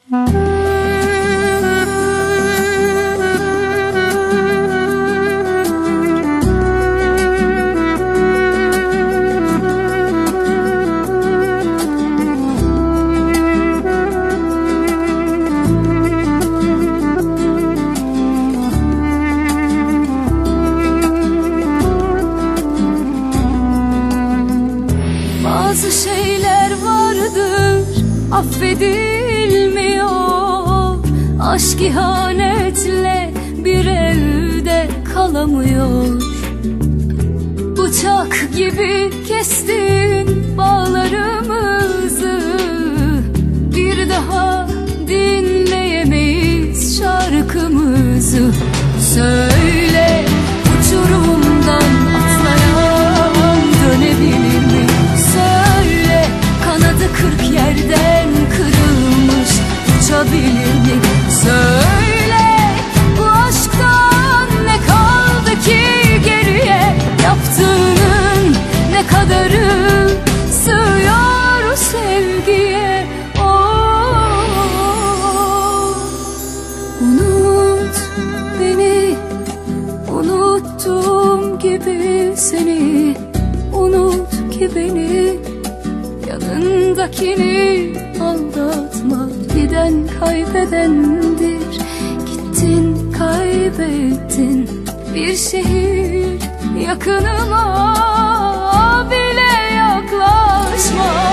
Bazı şeyler vardır, affedilmiyor. Aşk ihanetle bir evde kalamıyor. Bıçak gibi kestin bağlarımızı, bir daha dinleyemeyiz şarkımızı. Söyle, uçurumdan atlayan dönebilir mi? Söyle, kanadı 40 yerden kırılmış uçabilir mi? Söyle, bu aşktan ne kaldı ki geriye? Yaptığının ne kadarı sığıyor sevgiye? Unut beni, unuttuğum gibi seni. Unut ki beni, yanındakini aldatma. Giden kaybedendir, gittin kaybettin. Bir şehir yakınıma bile yaklaşma.